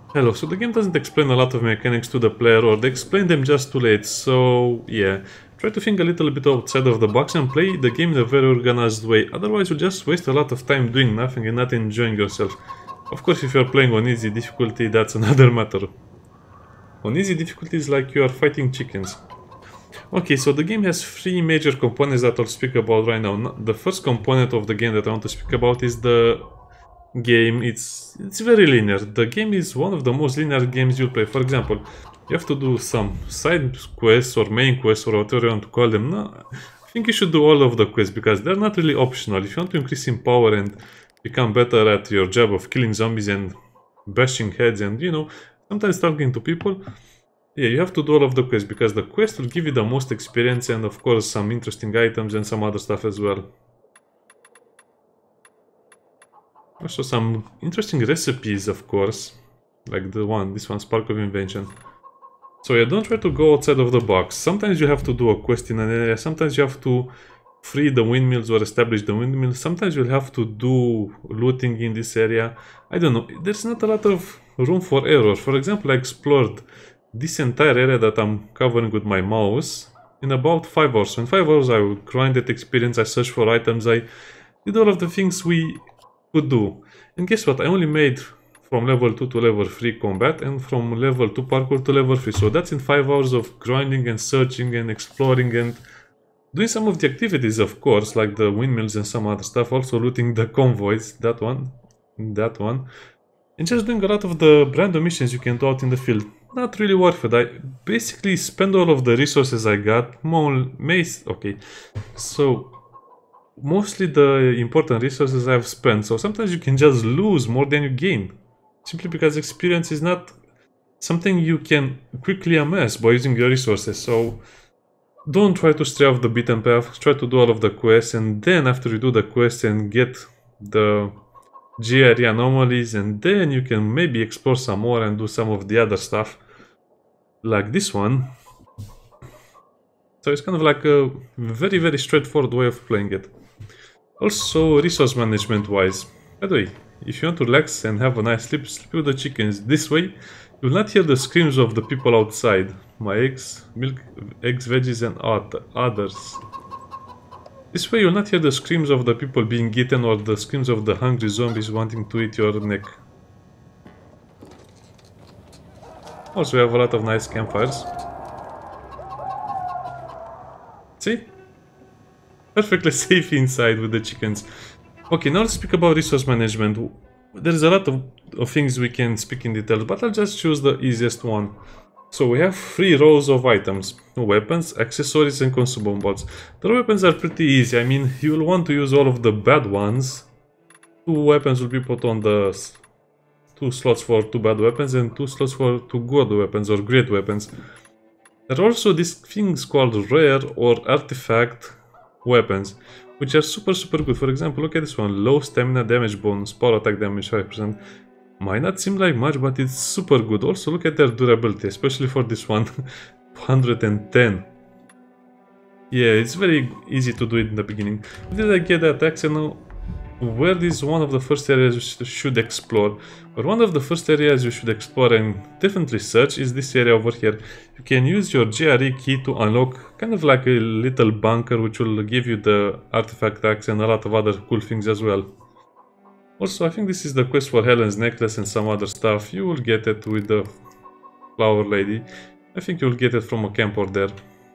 Hello, so the game doesn't explain a lot of mechanics to the player, or they explain them just too late, so yeah. Try to think a little bit outside of the box and play the game in a very organized way, otherwise you'll just waste a lot of time doing nothing and not enjoying yourself. Of course, if you're playing on easy difficulty, that's another matter. On easy difficulty is like you are fighting chickens. Okay, so the game has three major components that I'll speak about right now. The first component of the game that I want to speak about is the game. It's very linear. The game is one of the most linear games you'll play. For example, you have to do some side quests or main quests or whatever you want to call them. No, I think you should do all of the quests because they're not really optional. If you want to increase in power and become better at your job of killing zombies and bashing heads and, you know, sometimes talking to people, yeah, you have to do all of the quests because the quest will give you the most experience and of course some interesting items and some other stuff as well. Also some interesting recipes, of course, like this one, Spark of Invention. So yeah, don't try to go outside of the box. Sometimes you have to do a quest in an area, sometimes you have to free the windmills or establish the windmills, sometimes you'll have to do looting in this area. I don't know, there's not a lot of room for error. For example, I explored this entire area that I'm covering with my mouse in about 5 hours. So in 5 hours I would grind that experience, I searched for items, I did all of the things we could do. And guess what, I only made from level 2 to level 3 combat and from level 2 parkour to level 3. So that's in 5 hours of grinding and searching and exploring and doing some of the activities, of course, like the windmills and some other stuff. Also looting the convoys, that one. And just doing a lot of the random missions you can do out in the field. Not really worth it. I basically spend all of the resources I got. Okay, so mostly the important resources I've spent. So sometimes you can just lose more than you gain, simply because experience is not something you can quickly amass by using your resources. So don't try to stray off the beaten path. Try to do all of the quests, and then after you do the quests and get the GRE anomalies, and then you can maybe explore some more and do some of the other stuff like this one. So it's kind of like a very, very straightforward way of playing it. Also, resource management wise, by the way, if you want to relax and have a nice sleep, sleep with the chickens. This way you will not hear the screams of the people outside. My eggs, milk, eggs, veggies and others. This way you'll not hear the screams of the people being eaten or the screams of the hungry zombies wanting to eat your neck. Also, we have a lot of nice campfires. See? Perfectly safe inside with the chickens. Okay, now let's speak about resource management. There's a lot of things we can speak in detail, but I'll just choose the easiest one. So we have 3 rows of items: weapons, accessories and consumables. The weapons are pretty easy. I mean, you'll want to use all of the bad ones. 2 weapons will be put on the 2 slots for 2 bad weapons and 2 slots for 2 good weapons or great weapons. There are also these things called rare or artifact weapons, which are super good. For example, look at this one: low stamina damage bonus, power attack damage 5%. Might not seem like much, but it's super good. Also look at their durability, especially for this one. 110. Yeah, it's very easy to do it in the beginning. Did I get that accident? Where is one of the first areas you should explore? Or one of the first areas you should explore and definitely search is this area over here. You can use your GRE key to unlock kind of like a little bunker, which will give you the artifact axe and a lot of other cool things as well. Also, I think this is the quest for Helen's necklace and some other stuff. You will get it with the flower lady. I think you will get it from a camper there.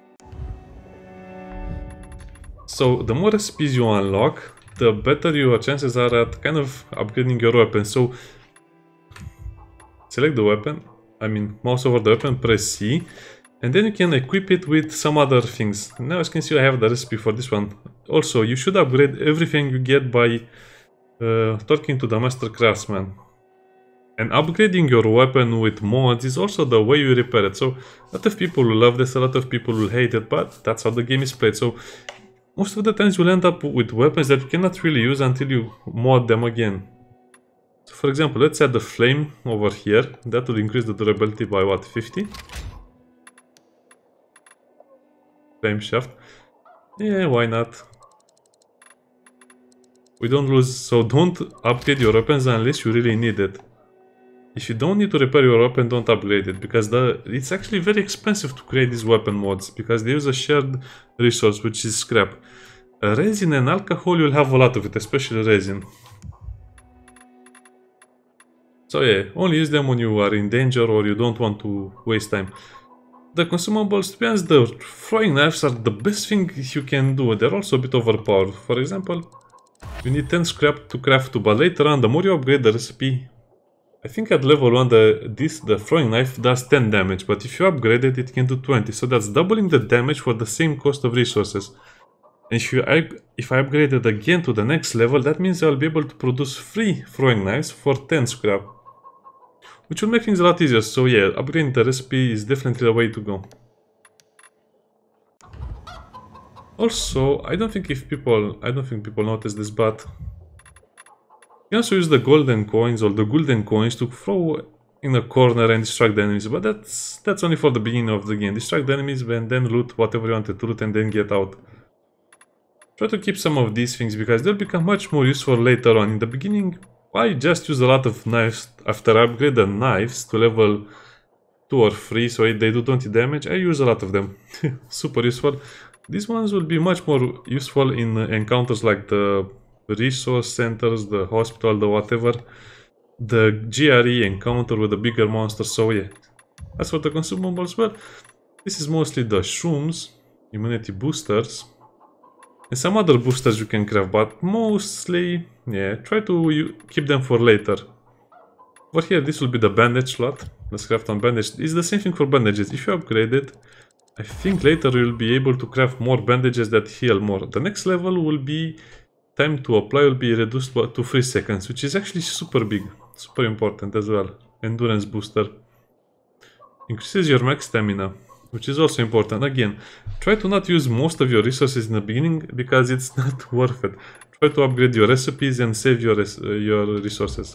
So the more recipes you unlock, the better your chances are at kind of upgrading your weapon. So select the weapon, I mean mouse over the weapon, press C, and then you can equip it with some other things. Now as you can see, I have the recipe for this one. Also, you should upgrade everything you get by talking to the master craftsman. And upgrading your weapon with mods is also the way you repair it. So a lot of people will love this, a lot of people will hate it, but that's how the game is played. So most of the times you'll end up with weapons that you cannot really use until you mod them again. So for example, let's add the flame over here. That will increase the durability by what, 50? Flame shaft. Yeah, why not? We don't lose, so don't upgrade your weapons unless you really need it. if you don't need to repair your weapon, don't upgrade it, because it's actually very expensive to create these weapon mods, because they use a shared resource, which is scrap. Resin and alcohol, you'll have a lot of it, especially resin. So yeah, only use them when you are in danger or you don't want to waste time. The consumables, to be honest, the throwing knives are the best thing you can do. They're also a bit overpowered. For example, you need 10 scrap to craft 2, but later on, the more you upgrade the recipe, I think at level 1 the throwing knife does 10 damage, but if you upgrade it, it can do 20, so that's doubling the damage for the same cost of resources. And if I upgrade it again to the next level, that means I'll be able to produce 3 throwing knives for 10 scrap, which will make things a lot easier. So yeah, upgrading the recipe is definitely the way to go. Also, I don't think people notice this, but you can also use the golden coins or the golden coins to throw in a corner and distract the enemies, but that's only for the beginning of the game. Distract the enemies and then loot whatever you wanted to loot and then get out. Try to keep some of these things because they'll become much more useful later on. In the beginning, I just use a lot of knives. After I upgrade the knives to level 2 or 3, so they do 20 damage, I use a lot of them. Super useful. These ones will be much more useful in encounters like the resource centers, the hospital, the whatever. The GRE encounter with the bigger monsters, so yeah. As for the consumables, well, this is mostly the shrooms, immunity boosters, and some other boosters you can craft, but mostly, yeah, try to keep them for later. Over here, this will be the bandage slot. Let's craft on bandage. It's the same thing for bandages. If you upgrade it, I think later you'll be able to craft more bandages that heal more. The next level will be time to apply will be reduced to 3 seconds, which is actually super big, super important as well. Endurance booster. Increases your max stamina, which is also important. Again, try to not use most of your resources in the beginning because it's not worth it. Try to upgrade your recipes and save your resources.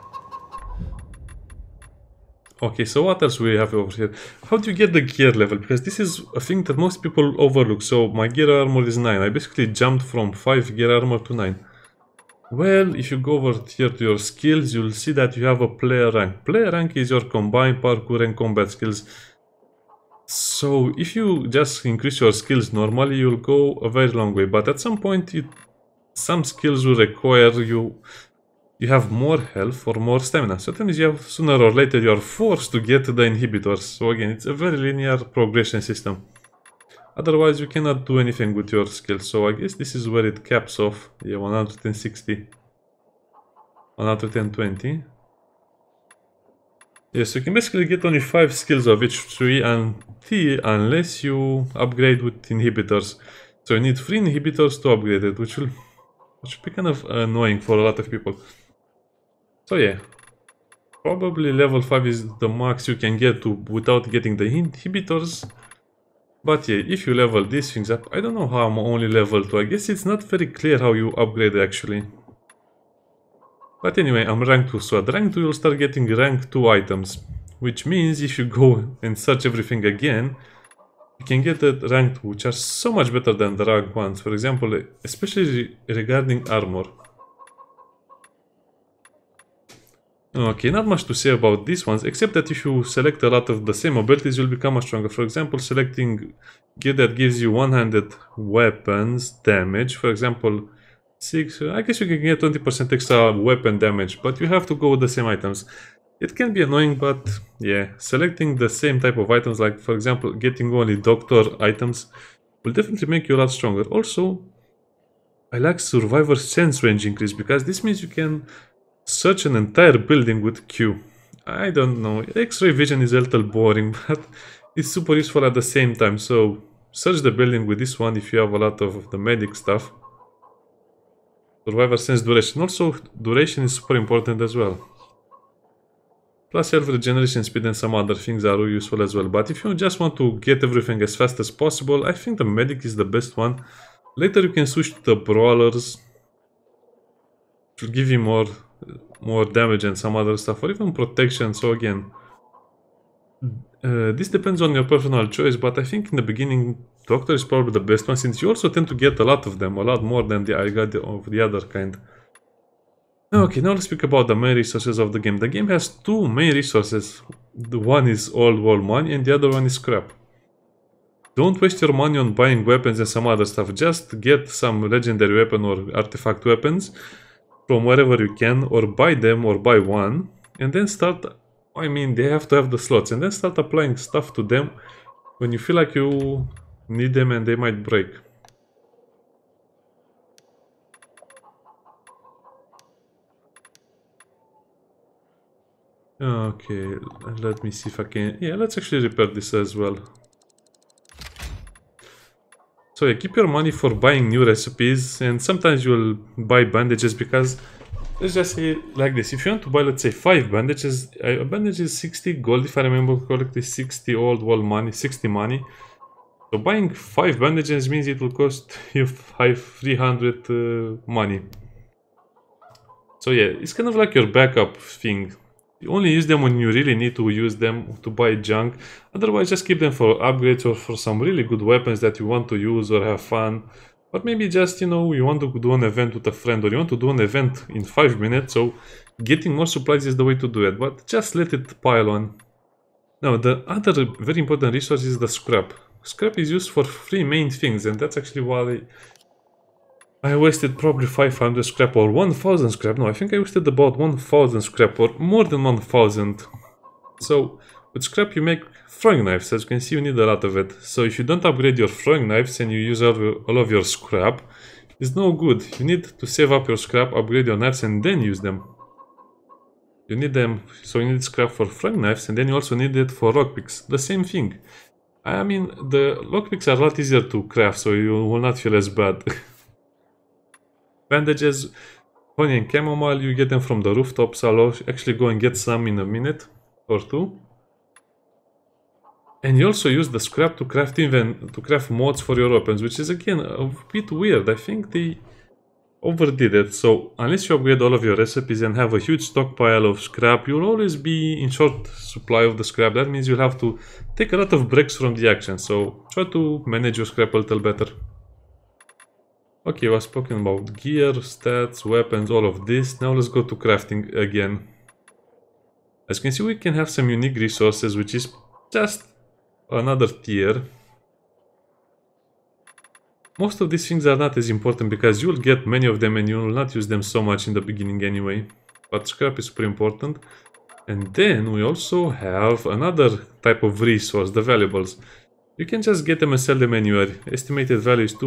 Okay, so what else we have over here? How do you get the gear level? Because this is a thing that most people overlook. So my gear armor is 9. I basically jumped from 5 gear armor to 9. Well, if you go over here to your skills, you'll see that you have a player rank. Player rank is your combined parkour and combat skills. So if you just increase your skills normally, you'll go a very long way. But at some point, some skills will require you have more health or more stamina. So that means sooner or later you are forced to get the inhibitors. So again, it's a very linear progression system. Otherwise, you cannot do anything with your skills. So I guess this is where it caps off. Yeah, 160. 120. Yes, you can basically get only 5 skills of each tree unless you upgrade with inhibitors. So you need 3 inhibitors to upgrade it, which will be kind of annoying for a lot of people. So yeah, probably level 5 is the max you can get to without getting the inhibitors. But yeah, if you level these things up, I don't know how I'm only level 2. I guess it's not very clear how you upgrade actually. But anyway, I'm rank 2, so at rank 2 you'll start getting rank 2 items. Which means if you go and search everything again, you can get the rank 2, which are so much better than the rank 1s. For example, especially regarding armor. Okay, not much to say about these ones, except that if you select a lot of the same abilities, you'll become much stronger. For example, selecting gear that gives you one-handed weapons damage, for example, 6, I guess you can get 20% extra weapon damage, but you have to go with the same items. It can be annoying, but yeah, selecting the same type of items, like for example, getting only doctor items, will definitely make you a lot stronger. Also, I like survivor sense range increase, because this means you can search an entire building with Q. I don't know, X-ray vision is a little boring, but it's super useful at the same time. So search the building with this one if you have a lot of the medic stuff. Survivor sense duration. Also, duration is super important as well. Plus health regeneration speed and some other things are useful as well. But if you just want to get everything as fast as possible, I think the medic is the best one. Later you can switch to the brawlers, which will give you more damage and some other stuff, or even protection. So again, this depends on your personal choice, but I think in the beginning doctor is probably the best one, since you also tend to get a lot of them, a lot more than I got of the other kind. Okay, now let's speak about the main resources of the game. The game has two main resources. The one is old world money and the other one is scrap. Don't waste your money on buying weapons and some other stuff. Just get some legendary weapon or artifact weapons from wherever you can, or buy them or buy one, and then start, I mean, they have to have the slots, and then start applying stuff to them when you feel like you need them and they might break. Okay, let me see if I can... Yeah, let's actually repair this as well. So yeah, keep your money for buying new recipes, and sometimes you'll buy bandages because, let's just say like this, if you want to buy, let's say 5 bandages, a bandage is 60 gold if I remember correctly, 60 old world money, 60 money. So buying 5 bandages means it will cost you 300 money. So yeah, it's kind of like your backup thing. You only use them when you really need to use them to buy junk. Otherwise, just keep them for upgrades or for some really good weapons that you want to use or have fun. Or maybe just, you know, you want to do an event with a friend, or you want to do an event in 5 minutes. So getting more supplies is the way to do it, but just let it pile on. Now, the other very important resource is the scrap. Scrap is used for 3 main things, and that's actually why I wasted probably 500 scrap or 1000 scrap. No, I think I wasted about 1000 scrap or more than 1000. So with scrap you make throwing knives. As you can see, you need a lot of it. So if you don't upgrade your throwing knives and you use all of your scrap, it's no good. You need to save up your scrap, upgrade your knives, and then use them. You need them, so you need scrap for throwing knives, and then you also need it for lockpicks. The same thing. I mean, the lockpicks are a lot easier to craft, so you will not feel as bad. Bandages, honey and chamomile, you get them from the rooftops. I'll actually go and get some in a minute or two. And you also use the scrap to craft mods for your weapons, which is again a bit weird. I think they overdid it. So unless you upgrade all of your recipes and have a huge stockpile of scrap, you'll always be in short supply of the scrap. That means you'll have to take a lot of breaks from the action. So try to manage your scrap a little better. Okay, I was talking about gear, stats, weapons, all of this. Now let's go to crafting again. As you can see, we can have some unique resources, which is just another tier. Most of these things are not as important because you'll get many of them and you will not use them so much in the beginning anyway. But scrap is super important. And then we also have another type of resource, the valuables. You can just get them and sell them anywhere. Estimated value is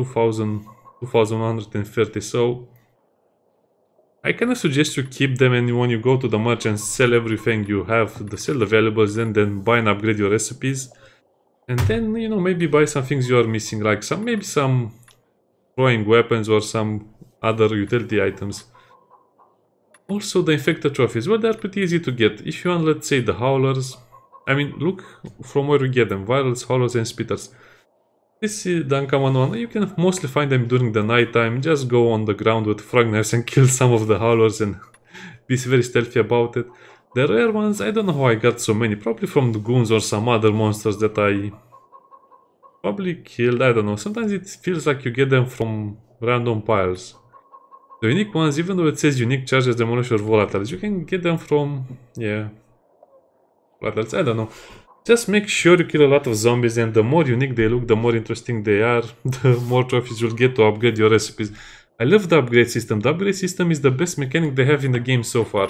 2130, so I kind of suggest you keep them, and when you go to the merchant, sell everything you have, sell the valuables, and then buy and upgrade your recipes. And then, you know, maybe buy some things you are missing, like maybe some throwing weapons or some other utility items. Also, the infected trophies, well, they're pretty easy to get. If you want, let's say, the howlers, I mean, look from where you get them, virals, howlers, and spitters. This is the uncommon one. You can mostly find them during the night time. Just go on the ground with throwing knives and kill some of the howlers and be very stealthy about it. The rare ones, I don't know how I got so many. Probably from the goons or some other monsters that I probably killed. I don't know. Sometimes it feels like you get them from random piles. The unique ones, even though it says unique charges, demolition, or volatiles, you can get them from, yeah, volatiles. I don't know. Just make sure you kill a lot of zombies, and the more unique they look, the more interesting they are, the more trophies you'll get to upgrade your recipes. I love the upgrade system. The upgrade system is the best mechanic they have in the game so far.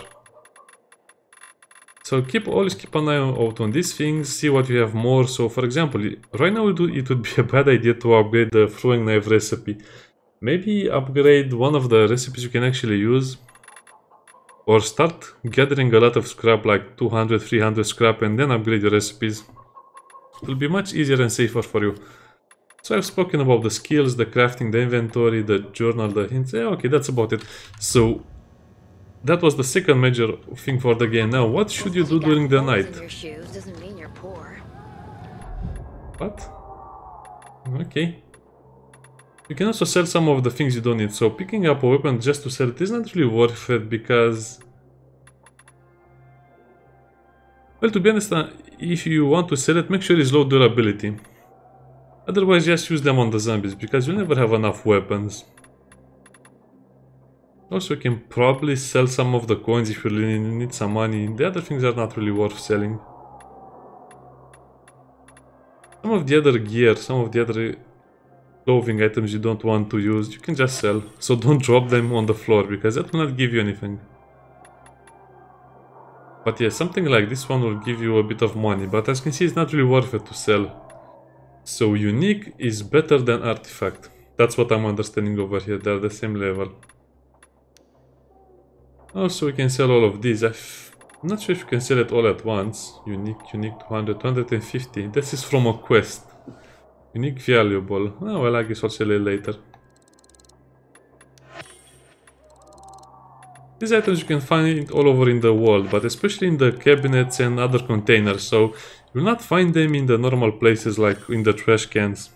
So always keep an eye out on these things, see what you have more. So for example, right now it would be a bad idea to upgrade the throwing knife recipe. Maybe upgrade one of the recipes you can actually use. Or start gathering a lot of scrap, like 200, 300 scrap, and then upgrade your recipes. It will be much easier and safer for you. So I've spoken about the skills, the crafting, the inventory, the journal, the hints. Yeah, okay, that's about it. So that was the second major thing for the game. Now, what should you do during the night? What? Okay. You can also sell some of the things you don't need, so picking up a weapon just to sell it is not really worth it because... Well, to be honest, if you want to sell it, make sure it's low durability. Otherwise, just use them on the zombies, because you'll never have enough weapons. Also, you can probably sell some of the coins if you really need some money. The other things are not really worth selling. Some of the other gear, some of the other clothing items you don't want to use, you can just sell. So don't drop them on the floor, because that will not give you anything. But yeah, something like this one will give you a bit of money, but as you can see, it's not really worth it to sell. So unique is better than artifact. That's what I'm understanding over here. They're the same level. Also, we can sell all of these. I'm not sure if you can sell it all at once. Unique 200, 250. This is from a quest. Unique valuable. Oh, well, I guess I'll sell it later. These items you can find all over in the world, but especially in the cabinets and other containers, so you'll not find them in the normal places like in the trash cans.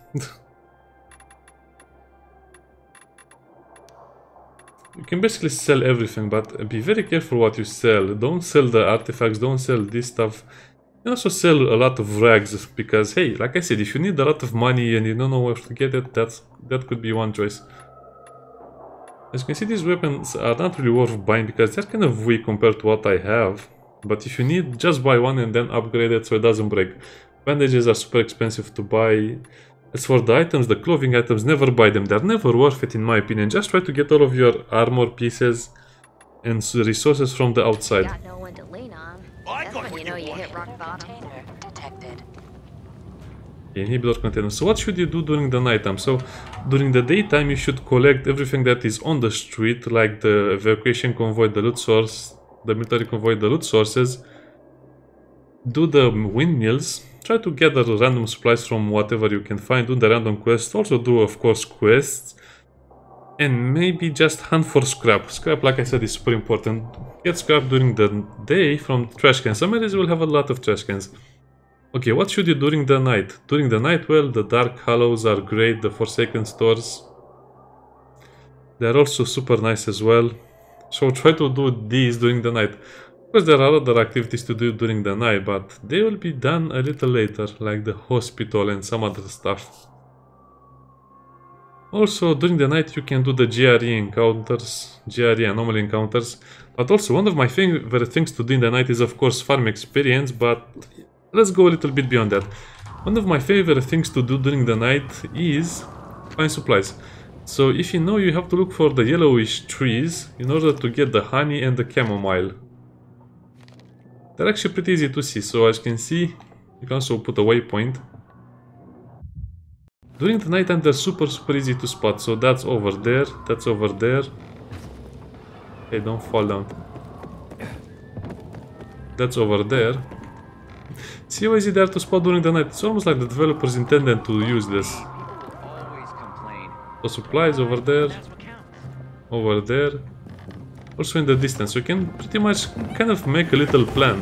You can basically sell everything, but be very careful what you sell. Don't sell the artifacts, don't sell this stuff. And also sell a lot of rags, because hey, like I said, if you need a lot of money and you don't know where to get it, that could be one choice. As you can see, these weapons are not really worth buying because they're kind of weak compared to what I have. But if you need, just buy one and then upgrade it so it doesn't break. Bandages are super expensive to buy. As for the items, the clothing items, never buy them. They're never worth it in my opinion. Just try to get all of your armor pieces and resources from the outside. Got no one to lean on. That's when you know you hit rock bottom. Detected. Inhibitor container. So what should you do during the nighttime? So during the daytime you should collect everything that is on the street, like the evacuation convoy, the loot source, the military convoy, the loot sources. Do the windmills. Try to gather random supplies from whatever you can find. Do the random quests. Also do, of course, quests. And maybe just hunt for scrap. Scrap, like I said, is super important. Get scrap during the day from trash cans. Some areas will have a lot of trash cans. Okay, what should you do during the night? During the night, well, the Dark Hollows are great. The Forsaken Stores. They're also super nice as well. So try to do these during the night. Of course, there are other activities to do during the night, but they will be done a little later, like the hospital and some other stuff. Also, during the night you can do the GRE encounters, GRE anomaly encounters, but also one of my favorite things to do in the night is of course farm experience, but let's go a little bit beyond that. One of my favorite things to do during the night is find supplies. So if you know, you have to look for the yellowish trees in order to get the honey and the chamomile. They're actually pretty easy to see, so as you can see, you can also put a waypoint. During the night time they're super easy to spot, so that's over there, that's over there. Hey, don't fall down. That's over there. See how easy they are to spot during the night? It's almost like the developers intended to use this. The supplies over there, over there. Also in the distance, you can pretty much kind of make a little plan.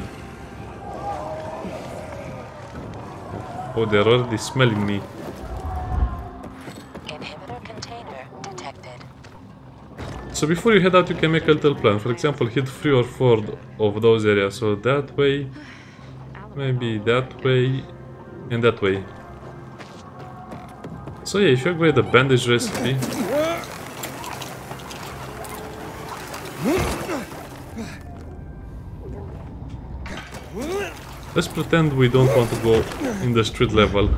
Oh, they're already smelling me. Inhibitor container detected. So before you head out, you can make a little plan. For example, hit 3 or 4 of those areas. So that way, maybe that way, and that way. So yeah, if you upgrade the bandage recipe, let's pretend we don't want to go in the street level.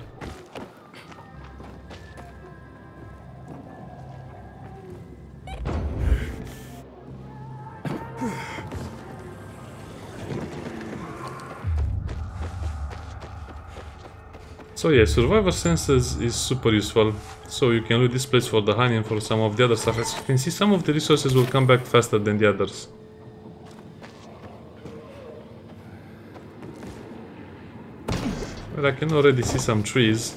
So yeah, Survivor Senses is super useful. So you can loot this place for the honey and for some of the other stuff. As you can see, some of the resources will come back faster than the others. Well, I can already see some trees.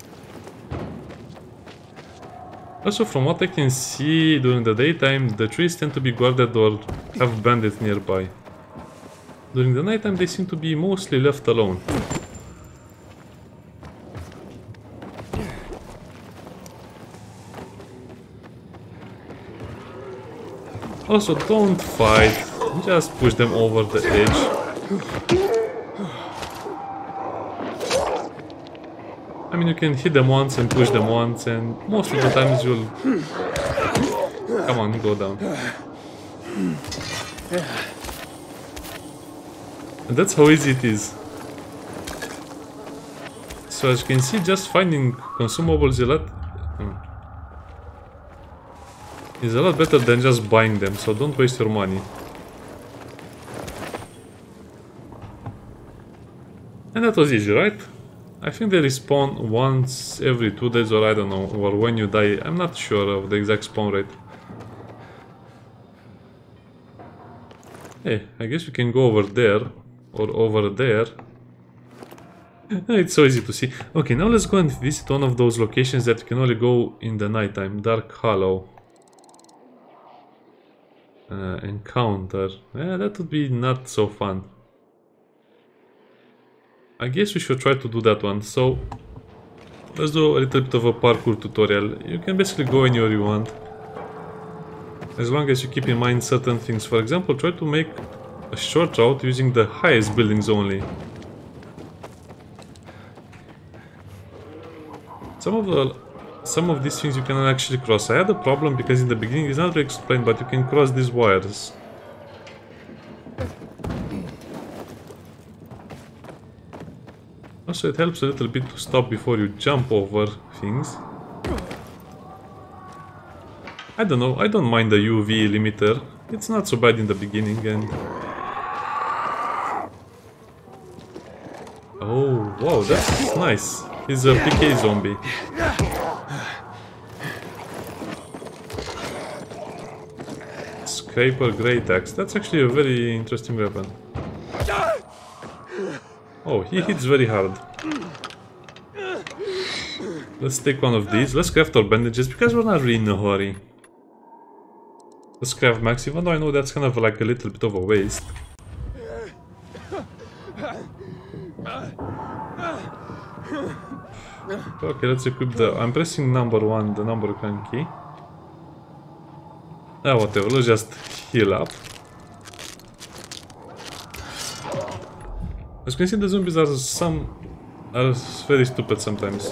Also, from what I can see during the daytime, the trees tend to be guarded or have bandits nearby. During the nighttime, they seem to be mostly left alone. Also, don't fight, just push them over the edge. I mean, you can hit them once and push them once, and most of the times you'll Come on, go down. And that's how easy it is. So as you can see, just finding consumables is a lot better than just buying them, so don't waste your money. And that was easy, right? I think they respawn once every 2 days, or I don't know, or when you die. I'm not sure of the exact spawn rate. Hey, I guess we can go over there, or over there. It's so easy to see. Okay, now let's go and visit one of those locations that you can only go in the nighttime. Dark Hollow. Encounter. Yeah, that would be not so fun. I guess we should try to do that one. So, let's do a little bit of a parkour tutorial. You can basically go anywhere you want, as long as you keep in mind certain things. For example, try to make a short route using the highest buildings only. Some of these things you cannot actually cross. I had a problem because in the beginning it's not really explained, but you can cross these wires. Also, it helps a little bit to stop before you jump over things. I don't know, I don't mind the UV limiter. It's not so bad in the beginning, and... Oh, wow, that's nice. He's a PK zombie. Scraper Great Axe. That's actually a very interesting weapon. Oh, he hits very hard. Let's take one of these. Let's craft our bandages because we're not really in a hurry. Let's craft max, even though I know that's kind of like a little bit of a waste. Okay, let's equip the... I'm pressing number 1, the number 1 key. Whatever, let's just heal up. As you can see, the zombies are very stupid sometimes.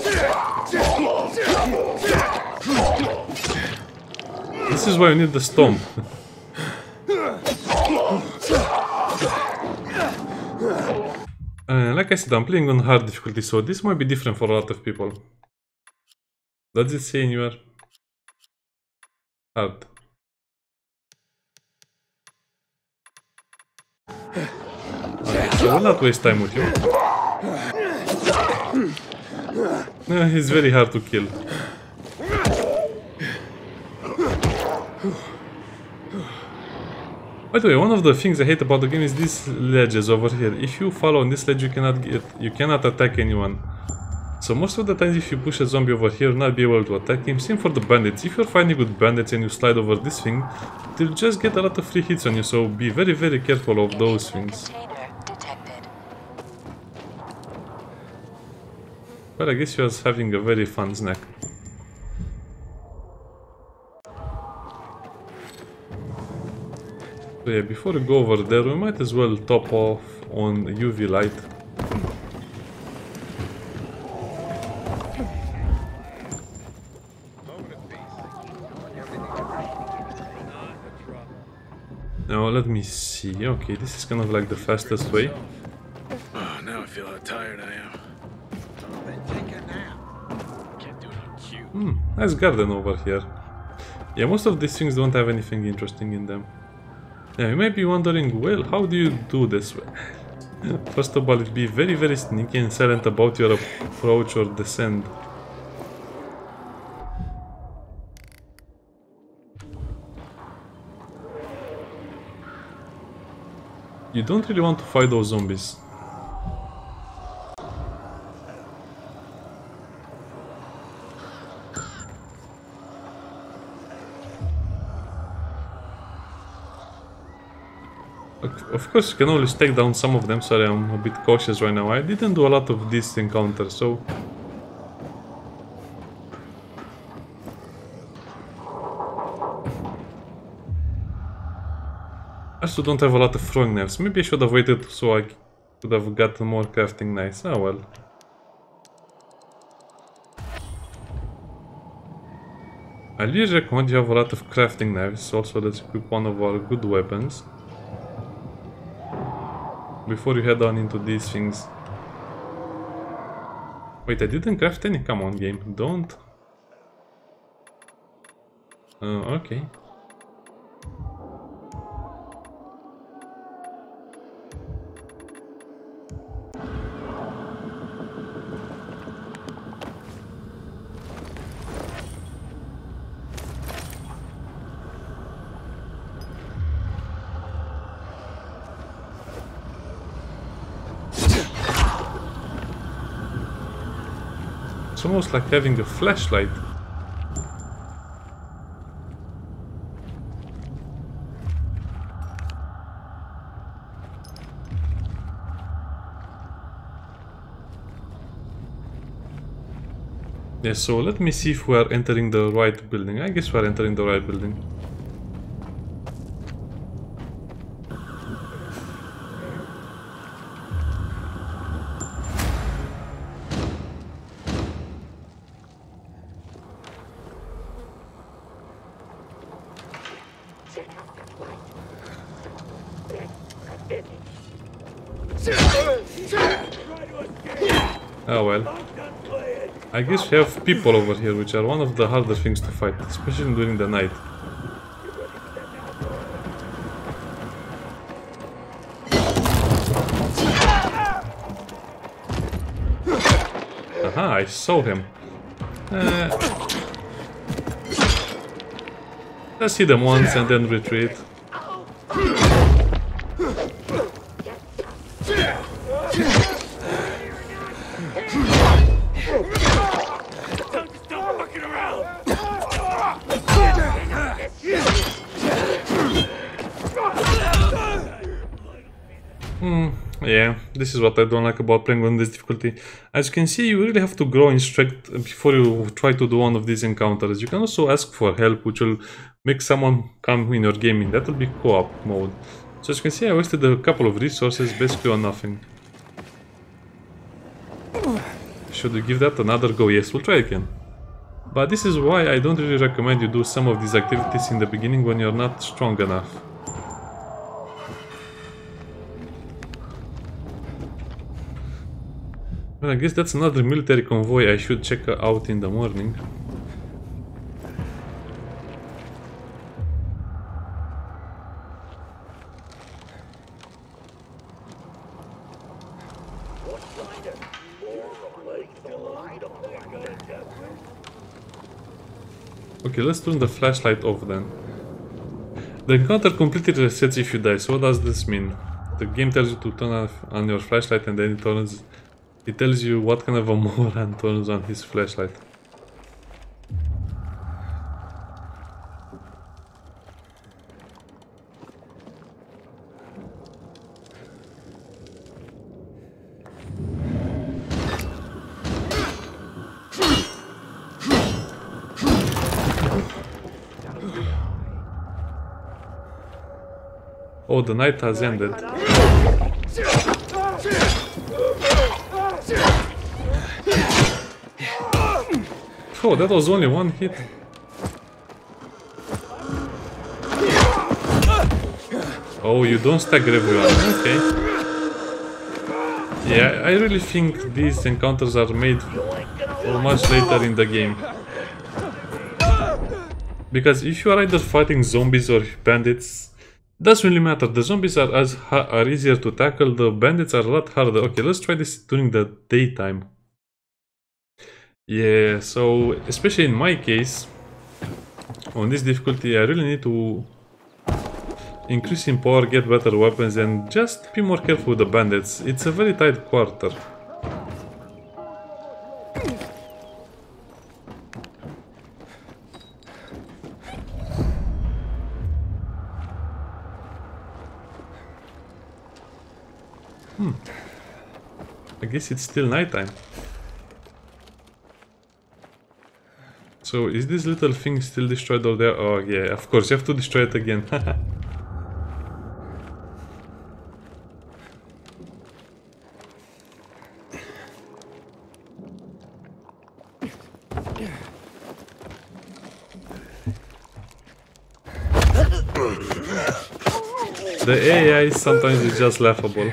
This is why you need the stomp. Like I said, I'm playing on hard difficulty, so this might be different for a lot of people. Does it say anywhere? Hard. Okay, so we'll not waste time with you. He's very hard to kill. By the way, one of the things I hate about the game is these ledges over here. If you follow on this ledge, you cannot attack anyone. So most of the times, if you push a zombie over here, you'll not be able to attack him. Same for the bandits. If you're fighting with bandits and you slide over this thing, they'll just get a lot of free hits on you. So be very, very careful of those things. But I guess he was having a very fun snack. So yeah, before we go over there, we might as well top off on UV light. Now let me see. Okay, this is kind of like the fastest way. Oh, now I feel how tired I am. Nice garden over here. Yeah, most of these things don't have anything interesting in them. Yeah, you might be wondering, well, how do you do this? First of all, be very, very sneaky and silent about your approach or descent. You don't really want to fight those zombies. Of course, you can always take down some of them. Sorry, I'm a bit cautious right now. I didn't do a lot of these encounters, so... I also don't have a lot of throwing knives. Maybe I should have waited so I could have gotten more crafting knives. Oh well. I really recommend you have a lot of crafting knives, also let's equip one of our good weapons. Before you head on into these things. Wait, I didn't craft any? Come on, game, don't. Okay. It's almost like having a flashlight. Yeah, so let me see if we are entering the right building. I guess we are entering the right building. Oh well. I guess we have people over here, which are one of the harder things to fight, especially during the night. Aha, I saw him. Let's hit them once and then retreat. Yeah, this is what I don't like about playing on this difficulty. As you can see, you really have to grow in strength before you try to do one of these encounters. You can also ask for help, which will make someone come in your gaming. That will be co-op mode. So as you can see, I wasted a couple of resources basically on nothing. Should we give that another go? Yes, we'll try again. But this is why I don't really recommend you do some of these activities in the beginning when you're not strong enough. Well, I guess that's another military convoy I should check out in the morning. Okay, let's turn the flashlight off then. The encounter completely resets if you die, so what does this mean? The game tells you to turn off on your flashlight and then it tells you what kind of a moron turns on his flashlight. Oh, the night has ended. Oh, that was only one hit. Oh, you don't stagger everyone. Okay. Yeah, I really think these encounters are made for much later in the game. Because if you are either fighting zombies or bandits, doesn't really matter. The zombies are easier to tackle, the bandits are a lot harder. Okay, let's try this during the daytime. Yeah, so especially in my case, on this difficulty, I really need to increase in power, get better weapons, and just be more careful with the bandits. It's a very tight quarter. I guess it's still nighttime. So is this little thing still destroyed over there? Oh yeah, of course you have to destroy it again. The AI sometimes is just laughable.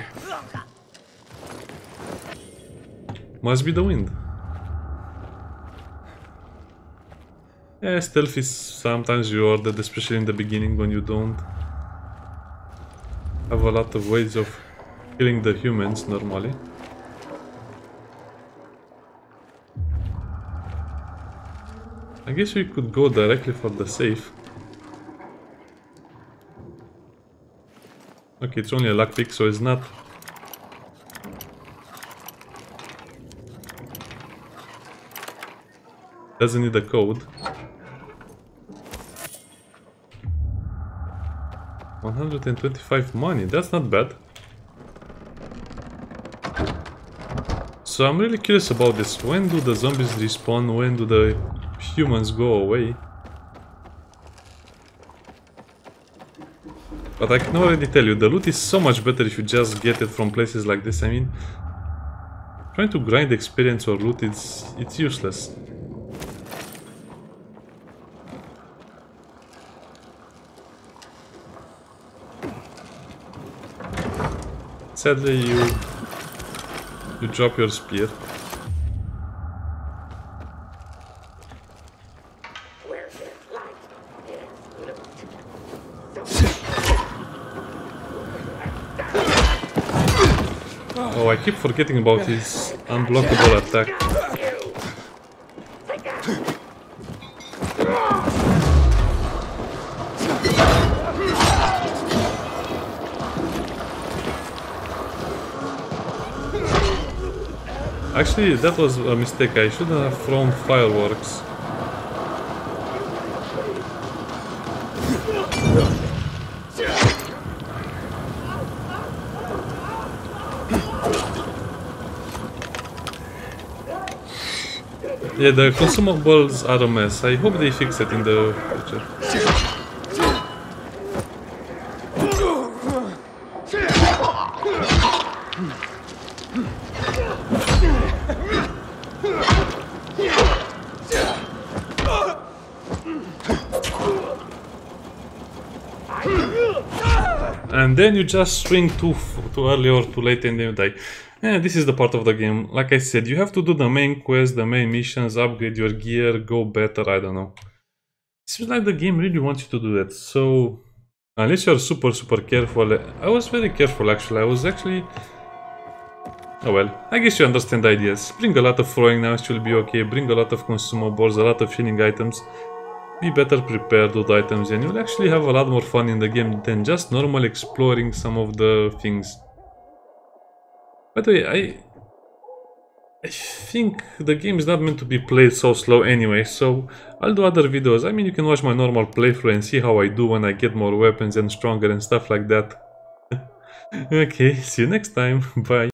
Must be the wind. Yeah, stealth is sometimes rewarded, especially in the beginning when you don't have a lot of ways of killing the humans normally. I guess we could go directly for the safe. Okay, it's only a lockpick, so it's not... Doesn't need a code. 125 money, that's not bad. So I'm really curious about this. When do the zombies respawn? When do the humans go away? But I can already tell you, the loot is so much better if you just get it from places like this. I mean, trying to grind experience or loot, it's useless. Sadly, you drop your spear. Oh, I keep forgetting about his unblockable attack. Actually, that was a mistake. I shouldn't have thrown fireworks. Yeah, the consumables are a mess. I hope they fix it in the future. And then you just swing too early or too late and then you die. Yeah, this is the part of the game. Like I said, you have to do the main quest, the main missions, upgrade your gear, go better, I don't know. It seems like the game really wants you to do that, so... Unless you're super careful... I was very careful actually, Oh well, I guess you understand the ideas. Bring a lot of throwing knives, you'll be okay, bring a lot of consumables, a lot of healing items. Be better prepared with items and you'll actually have a lot more fun in the game than just normal exploring some of the things. By the way, I think the game is not meant to be played so slow anyway, so I'll do other videos. I mean, you can watch my normal playthrough and see how I do when I get more weapons and stronger and stuff like that. Okay, see you next time, bye.